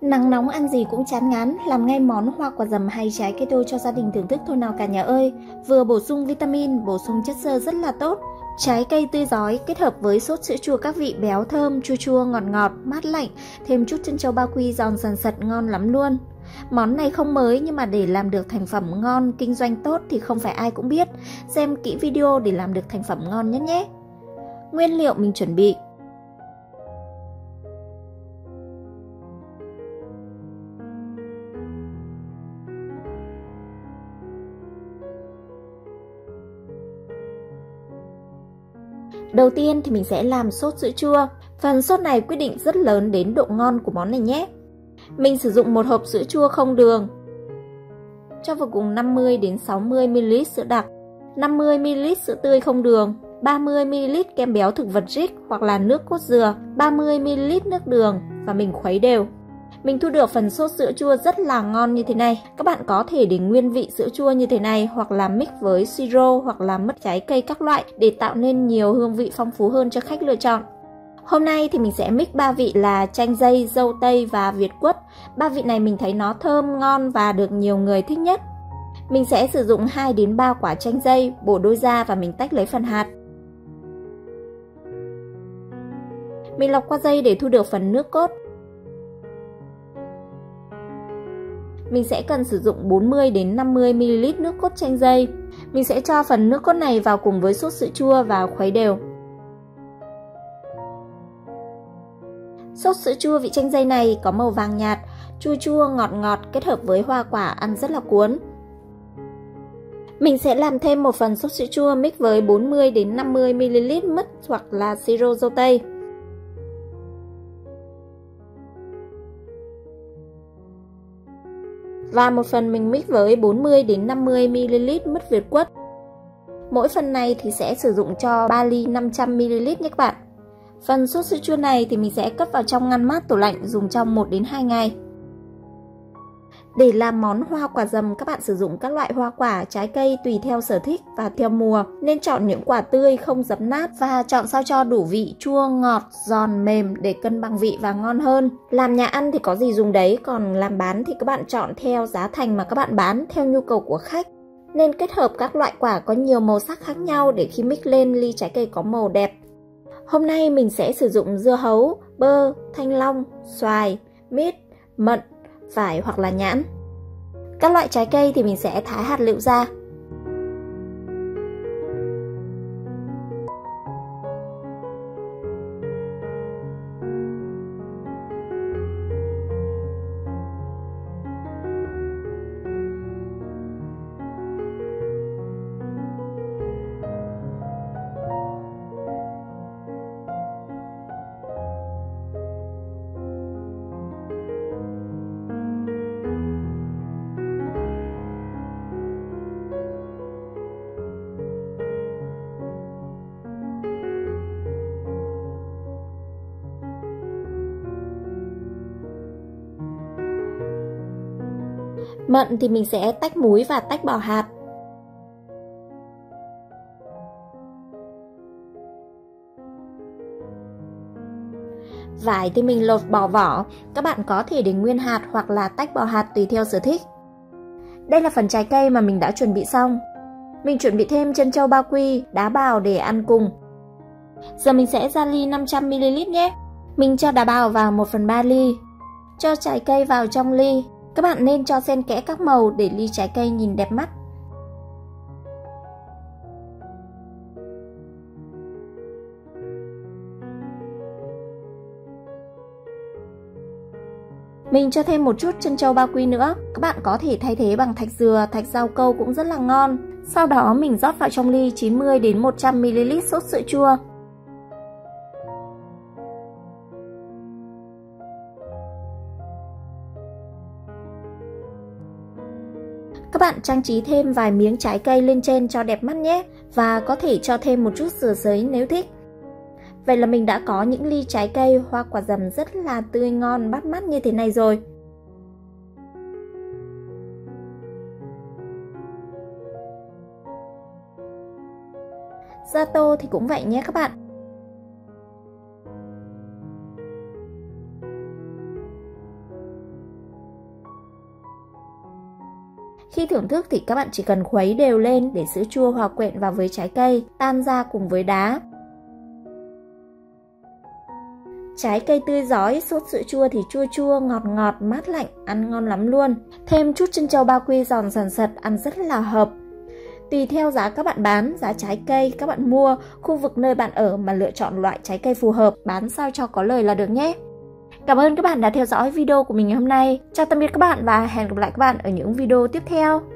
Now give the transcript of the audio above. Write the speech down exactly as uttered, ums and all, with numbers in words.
Nắng nóng ăn gì cũng chán ngán, làm ngay món hoa quả dầm hay trái cây tô cho gia đình thưởng thức thôi nào cả nhà ơi. Vừa bổ sung vitamin, bổ sung chất xơ rất là tốt. Trái cây tươi rói kết hợp với sốt sữa chua các vị béo thơm, chua chua, ngọt ngọt, mát lạnh, thêm chút trân châu ba quy giòn sần sật ngon lắm luôn. Món này không mới nhưng mà để làm được thành phẩm ngon, kinh doanh tốt thì không phải ai cũng biết. Xem kỹ video để làm được thành phẩm ngon nhất nhé. Nguyên liệu mình chuẩn bị: đầu tiên thì mình sẽ làm sốt sữa chua. Phần sốt này quyết định rất lớn đến độ ngon của món này nhé. Mình sử dụng một hộp sữa chua không đường. Cho vào cùng năm mươi đến sáu mươi mi li lít sữa đặc, năm mươi mi li lít sữa tươi không đường, ba mươi mi li lít kem béo thực vật Jik hoặc là nước cốt dừa, ba mươi mi li lít nước đường và mình khuấy đều. Mình thu được phần sốt sữa chua rất là ngon như thế này. Các bạn có thể để nguyên vị sữa chua như thế này hoặc là mix với siro hoặc là mứt trái cây các loại để tạo nên nhiều hương vị phong phú hơn cho khách lựa chọn. Hôm nay thì mình sẽ mix ba vị là chanh dây, dâu tây và việt quất. Ba vị này mình thấy nó thơm ngon và được nhiều người thích nhất. Mình sẽ sử dụng hai đến ba quả chanh dây, bổ đôi ra và mình tách lấy phần hạt. Mình lọc qua dây để thu được phần nước cốt. Mình sẽ cần sử dụng bốn mươi đến năm mươi mi li lít nước cốt chanh dây. Mình sẽ cho phần nước cốt này vào cùng với sốt sữa chua và khuấy đều. Sốt sữa chua vị chanh dây này có màu vàng nhạt, chua chua ngọt ngọt kết hợp với hoa quả ăn rất là cuốn. Mình sẽ làm thêm một phần sốt sữa chua mix với bốn mươi đến năm mươi mi li lít mứt hoặc là siro dâu tây. Và một phần mình mix với bốn mươi đến năm mươi mi li lít mứt việt quất. Mỗi phần này thì sẽ sử dụng cho ba ly năm trăm mi li lít nhé các bạn. Phần sốt sữa chua này thì mình sẽ cất vào trong ngăn mát tủ lạnh dùng trong một đến hai ngày. Để làm món hoa quả dầm, các bạn sử dụng các loại hoa quả, trái cây tùy theo sở thích và theo mùa. Nên chọn những quả tươi không dập nát và chọn sao cho đủ vị chua, ngọt, giòn, mềm để cân bằng vị và ngon hơn. Làm nhà ăn thì có gì dùng đấy, còn làm bán thì các bạn chọn theo giá thành mà các bạn bán, theo nhu cầu của khách. Nên kết hợp các loại quả có nhiều màu sắc khác nhau để khi mix lên ly trái cây có màu đẹp. Hôm nay mình sẽ sử dụng dưa hấu, bơ, thanh long, xoài, mít, mận, vải hoặc là nhãn. Các loại trái cây thì mình sẽ thái hạt lựu ra. Mận thì mình sẽ tách múi và tách bỏ hạt. Vải thì mình lột bỏ vỏ, các bạn có thể để nguyên hạt hoặc là tách bỏ hạt tùy theo sở thích. Đây là phần trái cây mà mình đã chuẩn bị xong. Mình chuẩn bị thêm trân châu ba quy, đá bào để ăn cùng. Giờ mình sẽ ra ly năm trăm mi li lít nhé. Mình cho đá bào vào một phần ba ly. Cho trái cây vào trong ly. Các bạn nên cho xen kẽ các màu để ly trái cây nhìn đẹp mắt. Mình cho thêm một chút trân châu ba quy nữa. Các bạn có thể thay thế bằng thạch dừa, thạch rau câu cũng rất là ngon. Sau đó mình rót vào trong ly chín mươi đến một trăm mi li lít sốt sữa chua. Các bạn trang trí thêm vài miếng trái cây lên trên cho đẹp mắt nhé. Và có thể cho thêm một chút dừa giấy nếu thích. Vậy là mình đã có những ly trái cây hoa quả dầm rất là tươi ngon, bắt mắt như thế này rồi. Ra tô thì cũng vậy nhé các bạn. Khi thưởng thức thì các bạn chỉ cần khuấy đều lên để sữa chua hòa quyện vào với trái cây, tan ra cùng với đá. Trái cây tươi rói, sốt sữa chua thì chua chua, ngọt ngọt, mát lạnh, ăn ngon lắm luôn. Thêm chút trân châu ba quy giòn sần sật, ăn rất là hợp. Tùy theo giá các bạn bán, giá trái cây các bạn mua, khu vực nơi bạn ở mà lựa chọn loại trái cây phù hợp, bán sao cho có lời là được nhé. Cảm ơn các bạn đã theo dõi video của mình ngày hôm nay. Chào tạm biệt các bạn và hẹn gặp lại các bạn ở những video tiếp theo.